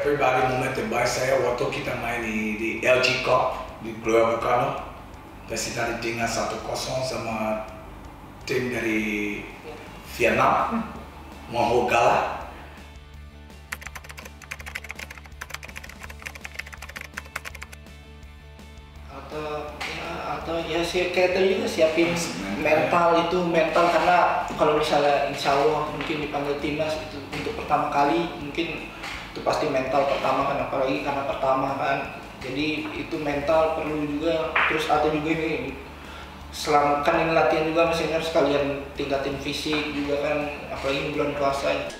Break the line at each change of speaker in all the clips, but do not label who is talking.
pribadi momen terbaik saya waktu kita main di LG Cup di Gelora Bung Karno. Persita ditinggal 1-0 sama tim dari Vietnam, mau kalah.
Atau ya sih kayak tadi juga siapin mental karena kalau misalnya insya Allah mungkin dipanggil timnas itu untuk pertama kali mungkin itu pasti mental pertama kan, apalagi karena pertama kan, jadi itu mental perlu juga. Terus atau juga ini selama kan ini latihan juga masih harus sekalian tingkatin fisik juga kan, apalagi ini bulan puasa.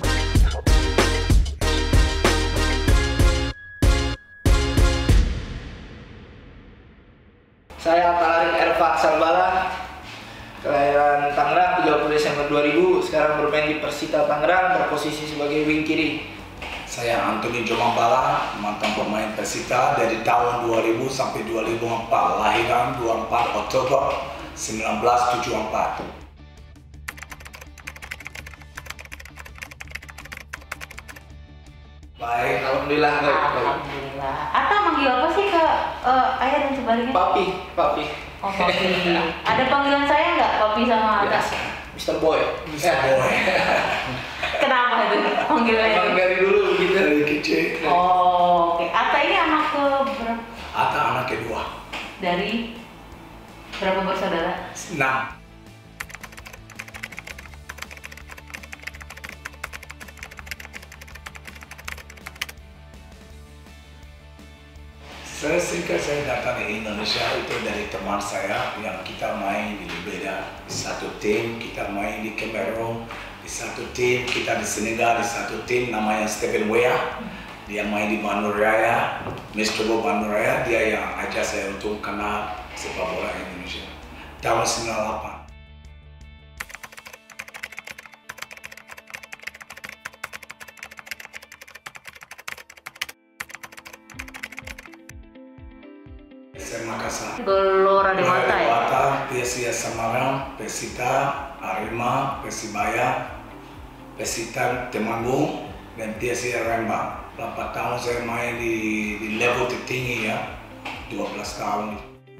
Saya Talarin Erva Sambala, kelahiran Tangerang 30 Desember 2000, sekarang bermain di Persita Tangerang, berposisi sebagai wing kiri.
Saya Anthony Jomambala, mantan pemain Persita dari tahun 2000 sampai 2004, lahiran 24 Oktober 1974. Baik,
Alhamdulillah.
Alhamdulillah. Ata manggil apa sih ke ayah dan sebaliknya?
Papi.
Oh, Papi. Ada panggilan saya nggak, Papi sama Ata?
Biasa. Mr. Boy.
Kenapa itu panggilannya?
Emang dari dulu gitu.
dari kecil.
Oh, oke. Ata ini anak ke berapa?
Ata anak kedua.
Dari berapa bersaudara?
6. Saya datang di Indonesia itu dari teman saya yang kita main di beda di satu tim, kita main di Cameroon di satu tim, kita di Senegal di satu tim namanya Stephen Weah, dia main di Bandung Raya, Mr. Bandung Raya, dia yang ajak saya untuk kenal sepak bola Indonesia tahun 98. Makassar.
Gelora Dewata ya?
Dewata, PSIS Semarang, Persita, Arema, Persibaya, Persita Temanggung, dan PSIS Rembang. Berapa tahun saya main di level tertinggi ya, 12 tahun.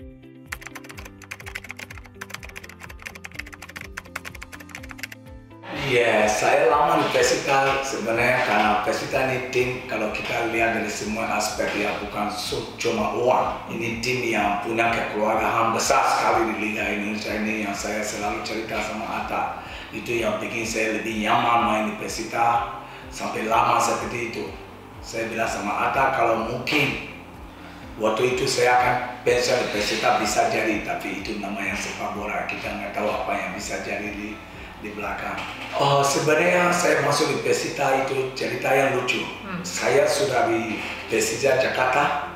Ya, saya lama di Persita sebenarnya karena Persita ini tim kalau kita lihat dari semua aspek ya bukan cuma uang. Ini tim yang punya kekeluargaan besar sekali di Liga Indonesia ini yang saya selalu cerita sama Ata. Itu yang bikin saya lebih nyaman main di Persita sampai lama seperti itu. Saya bilang sama Ata kalau mungkin waktu itu saya akan pensiun di Persita bisa jadi, tapi itu namanya sepak bola, kita nggak tahu apa yang bisa jadi di belakang. Oh, sebenarnya saya masuk di Persita itu cerita yang lucu. Saya sudah di Persija Jakarta.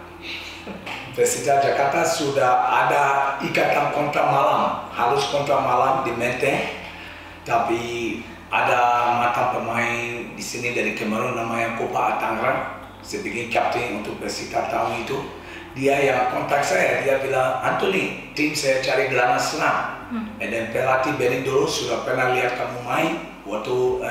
Persija Jakarta sudah ada ikatan kontrak malam, harus kontrak malam di Menteng. Tapi ada mantan pemain di sini dari Cameroon namanya Kopa Tangerang, sebagai kapten untuk Persita tahun itu. Dia yang kontak saya, dia bilang, Anthony, tim saya cari gelandang serang. Dan pelatih Benny dulu sudah pernah lihat kamu main waktu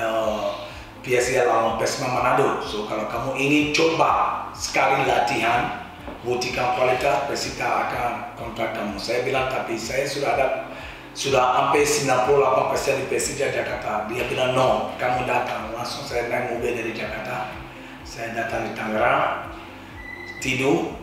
PSIS lawan Persema Manado. So kalau kamu ingin coba sekali latihan, buktikan kualitas, Persita akan kontrak kamu. Saya bilang, tapi saya sudah sampai 98% di Persija Jakarta. Dia bilang, no, kamu datang. Langsung saya naik mobil dari Jakarta. Saya datang di Tangerang, tidur.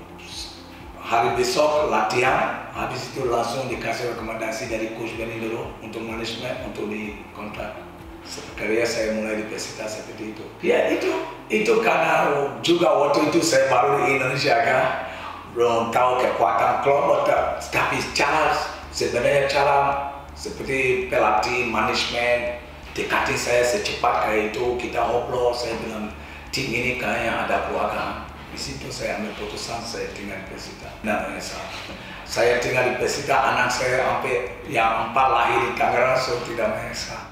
Hari besok latihan, habis itu langsung dikasih rekomendasi dari coach Benny dulu untuk manajemen untuk di kontrak. Karya saya mulai di Persita seperti itu. Ya itu karena juga waktu itu saya baru di Indonesia kan, belum tahu kekuatan klub, tapi sebenarnya cara seperti pelatih manajemen dekati saya secepat kayak itu, kita ngobrol, saya bilang tim ini kayaknya ada keluarga. Di situ saya ambil putusan, saya tinggal di Persita. Nah, saya tinggal di Persita, anak saya sampai yang 4 lahir di Tangerang, so tidak menyesal.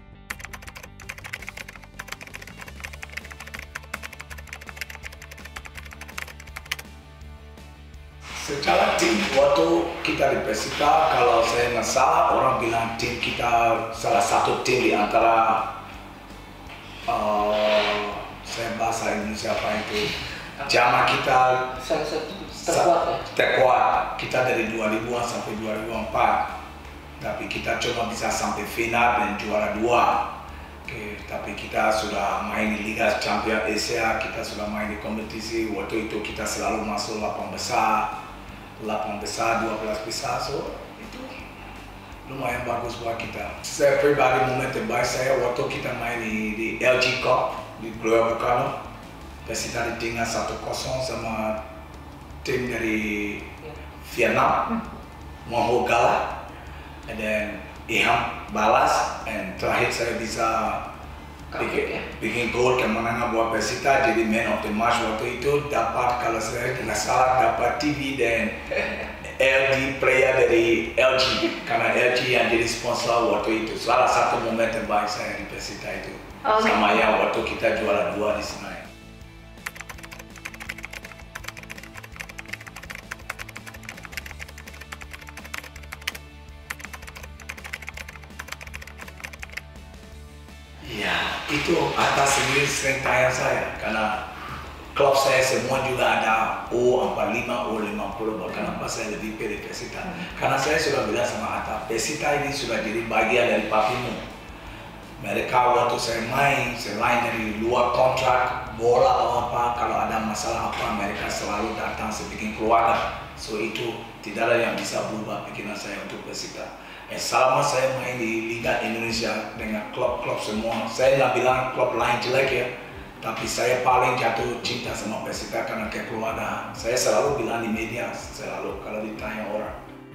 Secara tim, waktu kita di Persita, kalau saya nggak salah, orang bilang tim kita salah satu tim di antara saya bahasa Indonesia apa itu Zaman kita
Salah satu terkuat ya.
terkuat. Kita dari 2000-an sampai 2004. Tapi kita coba bisa sampai final dan juara 2. Oke, tapi kita sudah main di Liga Champion Asia, kita sudah main di kompetisi. Waktu itu kita selalu masuk 8 besar, 12 besar. So itu lumayan bagus buat kita. Saya pribadi momen terbaik saya waktu kita main di LG Cup di Gelora Bung Karno. Persita ditinggal 1-0 sama tim dari Vietnam, Mahogala, dan Iham balas, dan terakhir saya bisa bikin gol kemenangan buat Persita, jadi man of the match waktu itu. Dapat, kalau saya tidak salah, dapat TV dan LG player dari LG, karena LG yang jadi sponsor waktu itu. Salah satu momen terbaik saya di Persita itu. Sama yang waktu kita juara 2 di Senayan. Ya, itu atas sendiri sering tanya saya, karena klub saya semua juga ada O45, O50, kenapa saya lebih pilih Persita? Karena saya sudah bilang sama Atta, Persita ini sudah jadi bagian dari papimu. Mereka waktu saya main, selain dari luar kontrak, bola atau apa, kalau ada masalah apa, mereka selalu datang sebagai keluarga. So itu tidak ada yang bisa berubah pikiran saya untuk Persita. Selama saya main di Liga Indonesia dengan klub-klub semua, saya nggak bilang klub lain jelek ya, tapi saya paling jatuh cinta sama Persita karena kekeluargaan. Saya selalu bilang di media, selalu kalau ditanya orang.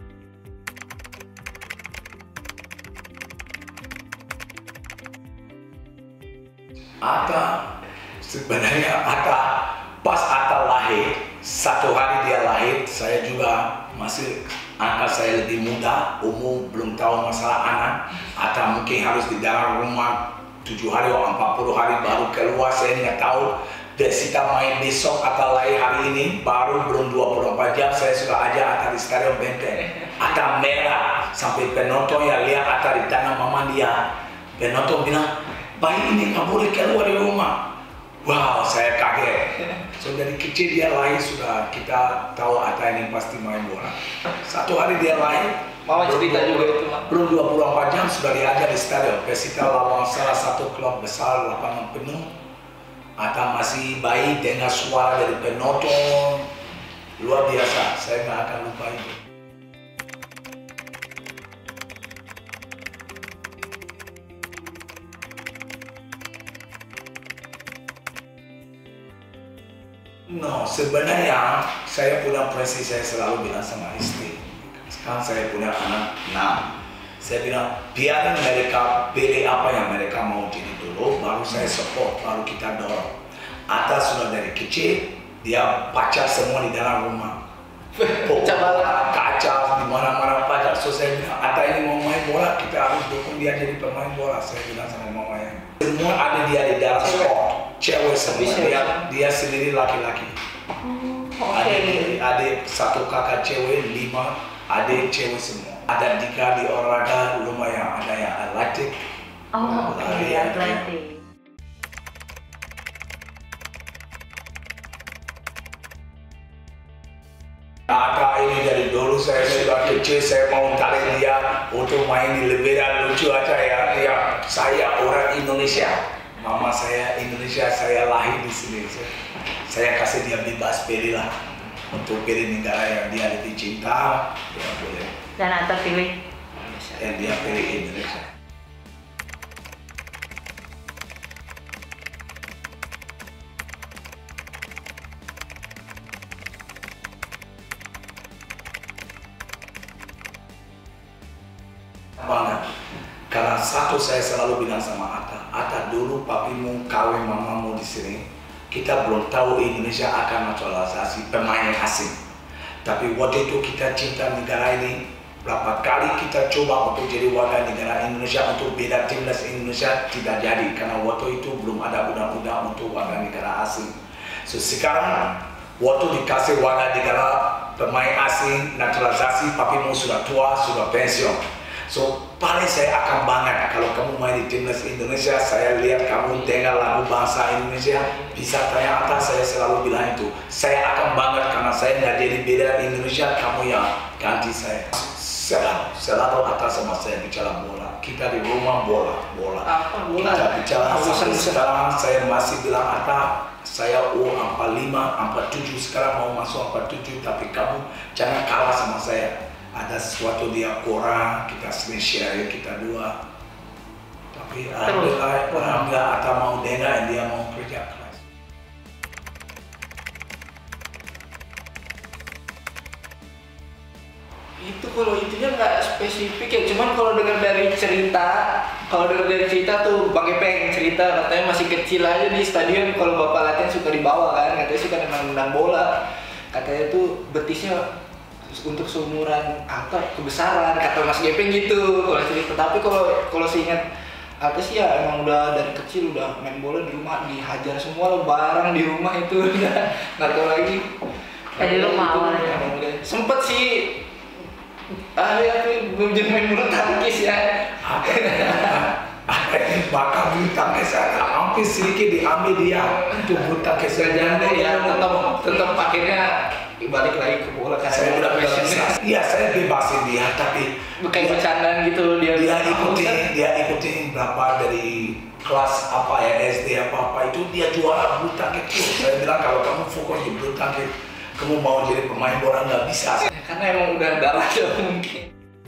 Atta, sebenarnya Atta, pas Atta lahir, 1 hari dia lahir, saya juga masih angkat saya lebih muda, umur belum tahu masalah anak, atau mungkin harus di dalam rumah 7 hari atau 40 hari baru keluar, saya nggak tahu. Persita main besok atau lahir hari ini, baru belum 24 jam saya sudah ajak Atta di Stadion Benteng. Atta merah, sampai penonton yang lihat Atta di tangan mama dia. Penonton bilang, bayi ini nggak boleh keluar di rumah. Wow, saya kaget. So dari kecil dia lahir sudah kita tahu Atta ini pasti main bola. 1 hari dia lahir,
Mama cerita juga itu,
belum 24 jam sudah diajar di stadion. Persita lawan salah satu klub besar, lapangan penuh. Atta masih bayi dengan suara dari penonton luar biasa. Saya nggak akan lupa itu. No, sebenarnya saya punya prinsip, saya selalu bilang sama istri. Sekarang saya punya anak 6. Saya bilang, biarin mereka pilih apa yang mereka mau jadi dulu, baru saya support, baru kita dorong. Atta sudah dari kecil, dia pacar semua di dalam rumah. Kaca, di mana-mana pacar. So saya bilang, Atta ini mau main bola, kita harus dukung dia jadi pemain bola. Saya bilang sama mamanya. Semua ada dia di dalam sport. Cewek semua, dia sendiri laki-laki. Adik 1 kakak cewek, 5 adik cewek semua. Ada 3 di olahraga, lumayan ada yang atletik.
Atletik.
Atta ini dari dulu saya sudah kecil, saya mau tarik dia untuk main di Libera, lucu aja ya. Saya orang Indonesia. Mama saya Indonesia, saya lahir di sini. Saya kasih dia bebas pilih lah untuk pilih negara yang dia lebih cinta, dia boleh.
Dan Atta pilih?
Dan dia pilih Indonesia. Bangga. Karena satu saya selalu bilang sama Atta dulu papimu kawin mamamu di sini, kita belum tahu Indonesia akan naturalisasi pemain asing. Tapi waktu itu kita cinta negara ini, berapa kali kita coba untuk jadi warga negara Indonesia, untuk beda timnas Indonesia tidak jadi, karena waktu itu belum ada undang-undang untuk warga negara asing. So sekarang waktu dikasih warga negara pemain asing naturalisasi, papimu sudah tua, sudah pensiun. So paling saya akan banget kalau kamu main di timnas Indonesia, saya lihat kamu dengar lagu bahasa Indonesia, bisa tanya atas, saya selalu bilang itu. Saya akan banget karena saya nggak jadi beda Indonesia, kamu yang ganti saya. Selalu atas sama saya bicara bola. Kita di rumah bola.
Apa bola?
Kita bicara sampai sekarang saya masih bilang saya 45, 47 sekarang mau masuk 47, tapi kamu jangan kalah sama saya. Ada sesuatu dia kurang, kita sering share kita dua. Tapi alhamdulillah orang nggak atau mau dengar dia mau kerja keras.
Itu kalau intinya nggak spesifik ya, cuman kalau dengar dari cerita tuh Bang Epeng cerita katanya masih kecil aja di stadion kalau bapak latihan suka dibawa kan, katanya suka nendang bola, katanya tuh betisnya untuk seumuran apa kebesaran kata Mas Gepeng gitu kalau cerita. Tapi kalau seingat Alta sih ya emang udah dari kecil udah main bola di rumah, dihajar semua lo barang di rumah itu udah nggak tahu lagi.
Dari rumah awalnya.
Sempet sih belum jadi main bulu tangkis ya.
Maka bulu tangkis saya hampir sedikit diambil dia untuk bulu tangkis saja
ya tetap akhirnya balik lagi ke bola karena
saya udah bebas. Iya saya bebasin dia tapi
kayak bercandaan gitu dia
ikutin berapa dari kelas apa ya SD apa itu dia juara bulu tangkis. Saya bilang kalau kamu fokus di bulu tangkis kamu mau jadi pemain bola nggak bisa.
Karena emang udah darah mungkin.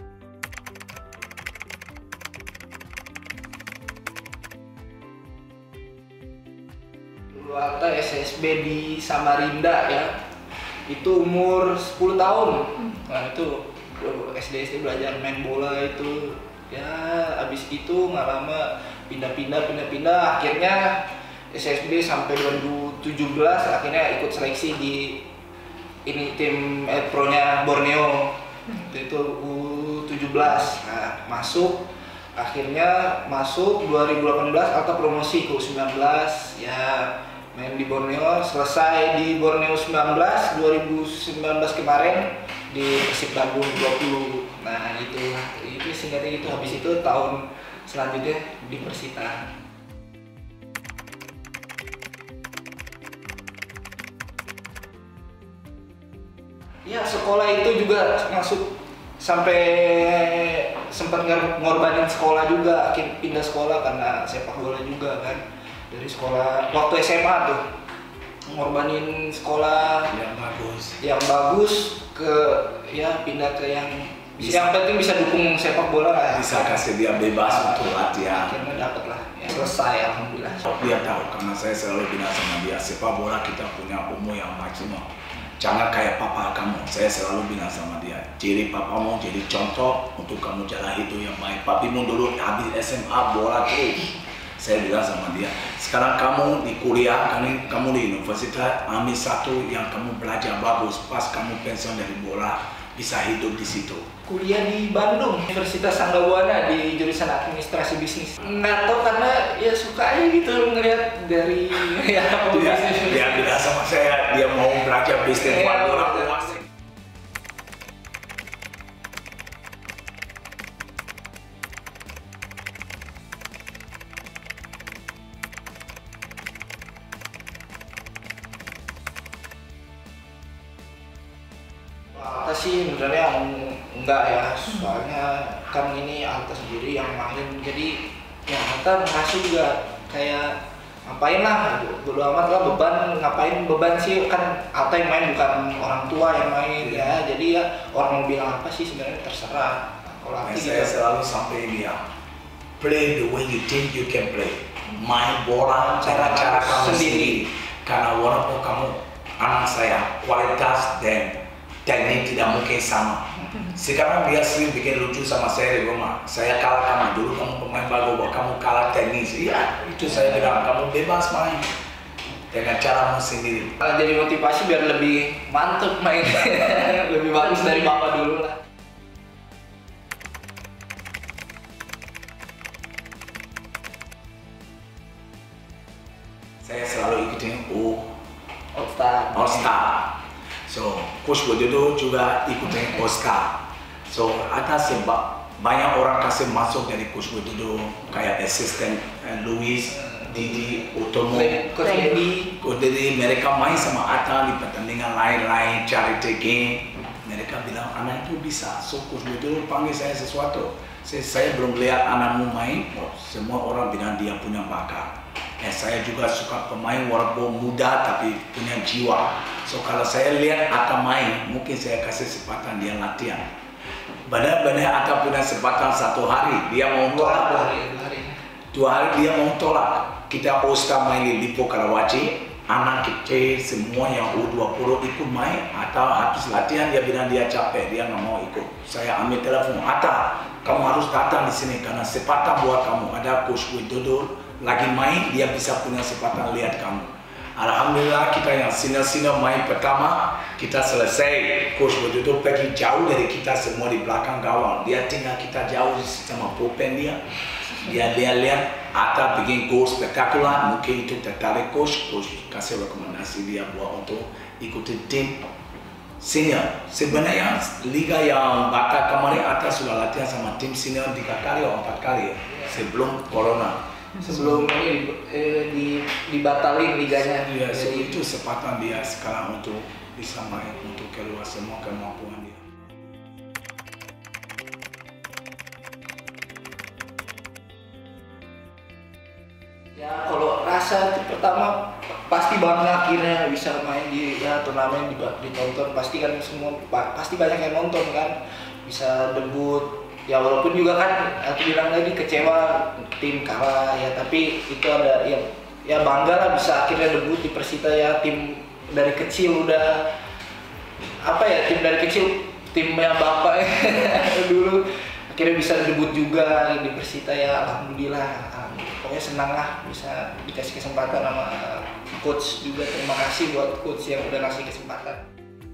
Dulu Alta SSB di Samarinda ya, itu umur 10 tahun. Nah itu SD belajar main bola itu ya, abis itu nggak lama pindah akhirnya SSB sampai 2017 akhirnya ikut seleksi di ini tim pro-nya Borneo itu U17. Nah, akhirnya masuk 2018 Alta promosi ke U19 ya, main di Borneo, selesai di Borneo 2019 kemarin di Persib Bandung 20. Nah itu singkatnya gitu. Habis itu tahun selanjutnya di Persita. Ya sekolah itu juga masuk sampai sempat ngorbanin sekolah juga, pindah sekolah karena sepak bola juga kan. Dari sekolah waktu SMA tuh ngorbanin sekolah yang bagus ke ya pindah ke yang penting bisa dukung sepak bola lah ya.
Bisa kasih dia bebas untuk latihan.
Akhirnya dapet lah ya, selesai alhamdulillah.
Dia tahu karena saya selalu bilang sama dia sepak bola kita punya umur yang maksimal. Jangan kayak papa kamu, saya selalu bilang sama dia, jadi papamu jadi contoh untuk kamu jalan itu yang baik. Papimu dulu habis SMA bola terus. Saya bilang sama dia, sekarang kamu di kuliah, kamu di universitas, ambil satu yang kamu belajar bagus, pas kamu pensiun dari bola, bisa hidup di situ.
Kuliah di Bandung, Universitas Sanggabuana di jurusan administrasi bisnis. Nggak tahu karena ya suka aja gitu ngeliat dari ya bisnis.
Dia bilang sama saya, dia mau belajar bisnis buat bola.
Alta sih sebenarnya enggak ya, soalnya kan ini Alta sendiri yang main, jadi ya Alta ngerasa juga kayak ngapain lah, bodo amat lah ngapain beban sih, kan Alta yang main bukan orang tua yang main ya, jadi ya orang mau bilang apa sih sebenarnya terserah. Kalau Alta
saya selalu sampai dia, play the way you think you can play, main bola cara kamu sendiri, karena walaupun kamu anak saya kualitas dan teknik tidak mungkin sama. Sekarang dia sering bikin lucu sama saya di rumah. Saya kalah kamu dulu, kamu pemain bagus, kamu kalah teknis. Iya, itu saya bilang kamu bebas main dengan caramu sendiri.
Jadi motivasi biar lebih mantep main, lebih bagus dari bapak dulu lah.
Saya selalu ikutin
All Star.
So, Coach Widodo juga ikutin Oscar. So, ada sebab banyak orang kasih masuk dari Coach Widodo kayak asisten Luis, Didi, Utomo,
Coach Dedi.
jadi mereka main sama Atta di pertandingan lain-lain, charity game. Mereka bilang anak itu bisa. So Coach Widodo panggil saya sesuatu. Saya belum lihat anakmu main. Semua orang bilang dia punya bakat. Saya juga suka pemain walaupun muda tapi punya jiwa. So kalau saya lihat Atta main, mungkin saya kasih kesempatan dia latihan. Benar-benar Atta punya kesempatan 1 hari dia mau tolak. 2 hari dia mau tolak. Kita All-Star main di Lipo Karawaci, anak kecil semua yang U20 ikut main. Atta habis latihan dia bilang dia capek, dia nggak mau ikut. Saya ambil telepon, Atta, kamu harus datang di sini karena kesempatan buat kamu. Ada Coach Widodo lagi main, dia bisa punya kesempatan lihat kamu. Alhamdulillah kita yang senior main pertama kita selesai. Coach Widodo pergi jauh dari kita semua di belakang gawang. Dia tinggal kita jauh sama pulpen dia. Dia lihat Atta bikin gol spektakuler, mungkin itu tertarik coach kasih rekomendasi dia buat untuk ikuti tim senior. Sebenarnya liga yang batal kemarin Atta sudah latihan sama tim senior 3 kali atau 4 kali ya, sebelum corona.
Sebelum ini dibatalin liganya.
Iya, so itu kesempatan dia sekarang untuk bisa main, untuk keluar semua kemampuan dia.
Ya kalau rasa pertama pasti bangga akhirnya bisa main di turnamen ditonton, pasti kan semua pasti banyak yang nonton kan, bisa debut. Ya walaupun juga kan aku bilang lagi kecewa tim kalah ya, tapi itu ada ya bangga lah bisa akhirnya debut di Persita ya, tim dari kecil udah tim dari kecil timnya bapak dulu akhirnya bisa debut juga di Persita ya, alhamdulillah. Pokoknya senang lah bisa dikasih kesempatan sama coach juga, terima kasih buat coach yang udah ngasih kesempatan.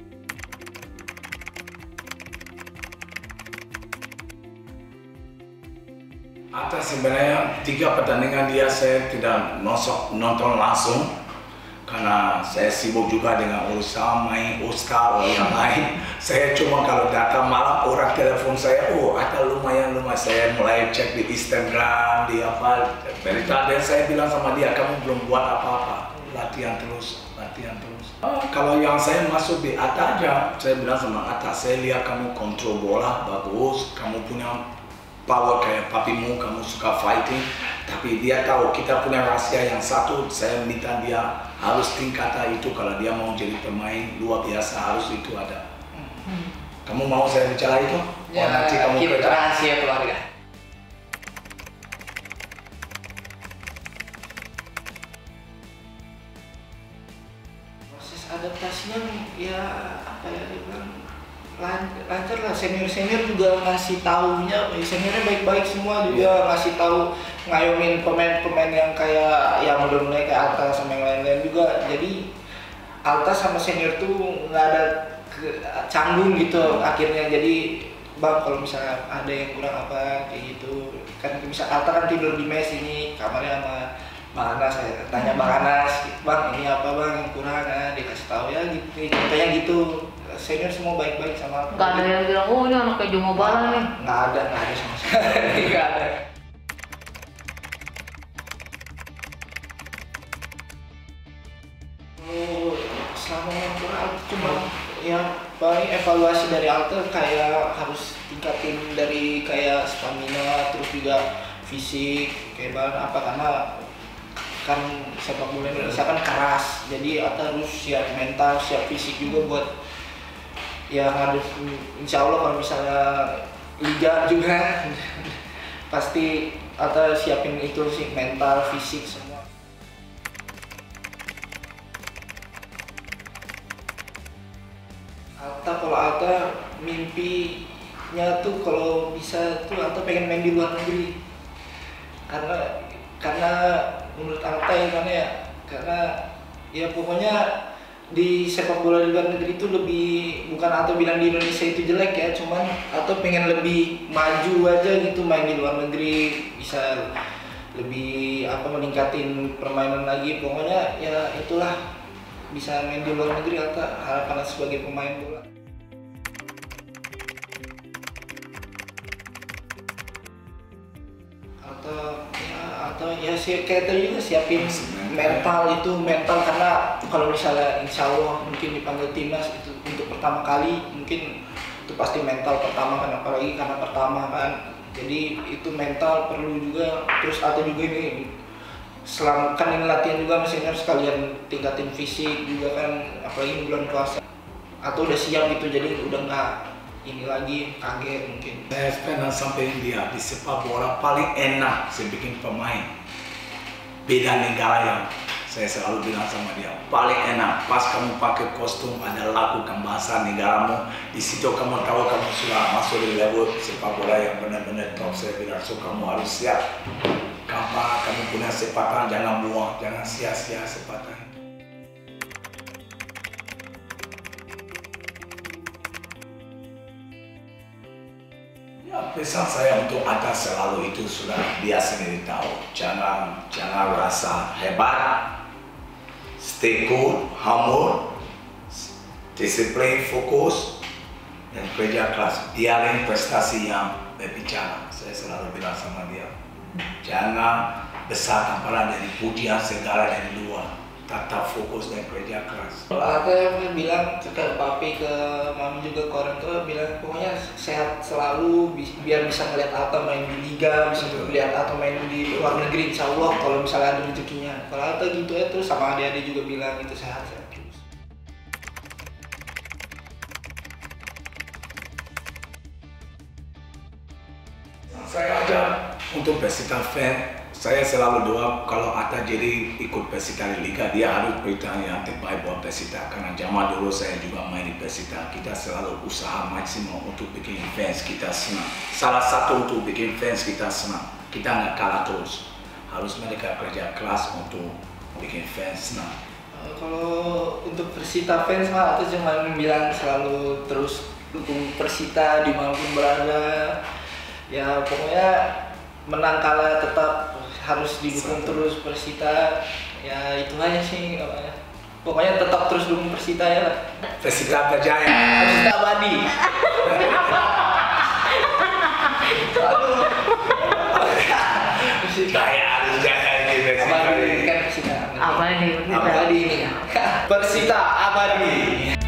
Atta sebenarnya 3 pertandingan dia saya tidak nonton langsung karena saya sibuk juga dengan urusan main All-Star yang lain. Saya cuma kalau datang malam orang telepon saya, Atta lumayan saya mulai cek di Instagram, di apa berita, dan saya bilang sama dia, kamu belum buat apa-apa, latihan terus. Kalau yang saya masuk di Atta aja, saya bilang sama Atta, saya lihat kamu kontrol bola bagus, kamu punya power kayak papimu, kamu suka fighting, tapi dia tahu kita punya rahasia yang satu. Saya minta dia harus tingkatan itu, kalau dia mau jadi pemain luar biasa harus itu ada. Kamu mau saya bicara itu?
Ya,
nanti kamu
kita rahasia keluarga. Proses adaptasinya ya apa ya, dibilang lancar lah. Senior juga ngasih taunya, seniornya baik-baik semua juga ngasih tahu, ngayomin pemain yang kayak yang udah mulai kayak Alta sama yang lain-lain juga. Jadi Alta sama senior tuh nggak ada canggung gitu akhirnya. Jadi bang kalau misalnya ada yang kurang apa kayak gitu kan, bisa Alta kan tidur di mes ini kamarnya sama Bang Anas, saya tanya Bang Anas, bang ini apa bang yang kurang, dikasih tahu ya gitu, contohnya gitu. Senior semua baik-baik sama aku.
Gak ada yang bilang, ini anaknya Jomo Bala nih.
Nggak ada sama sekali. Nggak ada. Selama Alta cuma ya paling evaluasi dari Alta kayak harus tingkatin dari kayak stamina, terus juga fisik kayak apa, karena kan sepak bola Indonesia kan keras, jadi Alta harus siap mental, siap fisik juga buat ya ngadep. Insya Allah kalau misalnya liga juga pasti Alta siapin itu sih, mental, fisik semua. Kalau Alta mimpinya tuh kalau bisa tuh Alta pengen main di luar negeri, karena menurut Alta karena ya pokoknya di sepak bola di luar negeri itu lebih, bukan Alta bilang di Indonesia itu jelek ya, cuman Alta pengen lebih maju aja gitu, main di luar negeri bisa lebih meningkatin permainan lagi. Pokoknya ya itulah, bisa main di luar negeri Alta harapan sebagai pemain bola. atau ya sih kayak tadi juga siapin mental karena kalau misalnya insya Allah mungkin dipanggil timnas itu untuk pertama kali mungkin itu pasti mental pertama kan, apalagi karena pertama kan, jadi itu mental perlu juga. Terus atau juga ini selama kan ini latihan juga masih harus sekalian tingkatin fisik juga kan, apalagi ini bulan puasa, atau udah siap gitu jadi udah nggak ini lagi kaget mungkin.
Saya pernah sampai India, di sepak bola paling enak saya bikin pemain beda negara yang saya selalu bilang sama dia, paling enak pas kamu pakai kostum ada lakukan bahasa negaramu, di situ kamu tahu kamu sudah masuk di level sepak bola yang benar-benar top. Saya bilang, so kamu harus siap, kamu punya sepatan jangan buang, jangan sia-sia sepatan. Ya, pesan saya untuk atas selalu itu sudah biasa tahu. Jangan rasa hebat, stay cool, humble, disiplin, fokus, dan kerja keras. Biarin prestasi yang berbicara. Saya selalu bilang sama dia, jangan besarkan kepala dari pujian segala dari luar. Tetap fokus dan kerja keras.
Aku yang bilang ke papi, ke mami juga, ke orang tua bilang pokoknya sehat selalu, biar bisa ngeliat Atta main di liga, bisa lihat Atta main di luar negeri insya Allah kalau misalnya ada rezekinya. Kalau Atta gitu ya, terus sama adik-adik juga bilang itu sehat terus.
Saya aja untuk Persita fan, saya selalu doa kalau Atta jadi ikut Persita di Liga, dia harus berikan yang terbaik buat Persita. Karena zaman dulu saya juga main di Persita, kita selalu usaha maksimal untuk bikin fans kita senang. Salah satu untuk bikin fans kita senang, kita nggak kalah terus. Harus mereka kerja keras untuk bikin fans senang.
Kalau untuk Persita fans mah aku cuma bilang selalu terus dukung Persita dimanapun berada. Ya pokoknya menang kalah tetap harus didukung terus Persita. Ya itu aja sih namanya. Pokoknya tetap terus dukung Persita ya.
Persita berjaya.
Persita abadi.
Jaya harus jaya ini Persita.
Abadi kan Persita.
Abadi.
Abadi ini. Persita abadi.